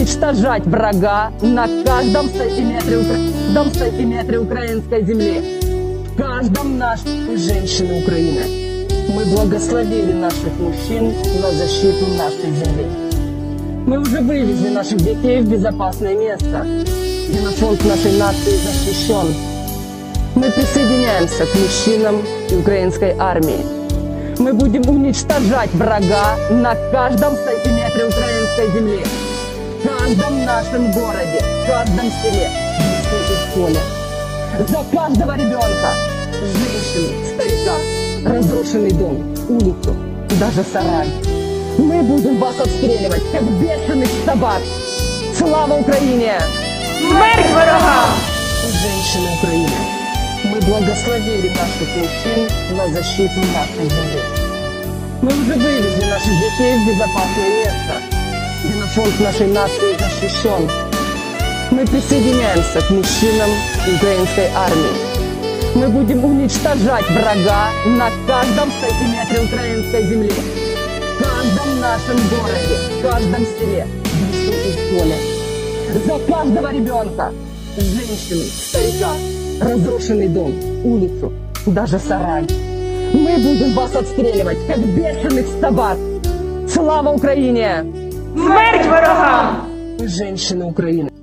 уничтожать врага на каждом сантиметре украинской земли, в каждом нашем женщины Украины. Мы благословили наших мужчин на защиту нашей земли. Мы уже вывезли наших детей в безопасное место, где фронт нашей нации защищен. Мы присоединяемся к мужчинам и украинской армии. Мы будем уничтожать врага на каждом сантиметре украинской земли, в каждом нашем городе, в каждом селе, в школе. За каждого ребенка, женщину, старика, разрушенный дом, улицу, даже сарай. Мы будем вас обстреливать, как бешеных собак. Слава Украине! Смерть ворогам! Женщины Украины, мы благословили наших мужчин на защиту нашей земли. Мы уже вывезли наших детей в безопасное место, где фронт нашей нации защищен. Мы присоединяемся к мужчинам украинской армии. Мы будем уничтожать врага на каждом сантиметре украинской земли, в каждом нашем городе, в каждом селе, в лесу и в поле. За каждого ребенка, женщину, старика, разрушенный дом, улицу, даже сарай. Мы будем вас обстреливать, как бешеных собак. Слава Украине! Смерть ворогам! Женщины Украины.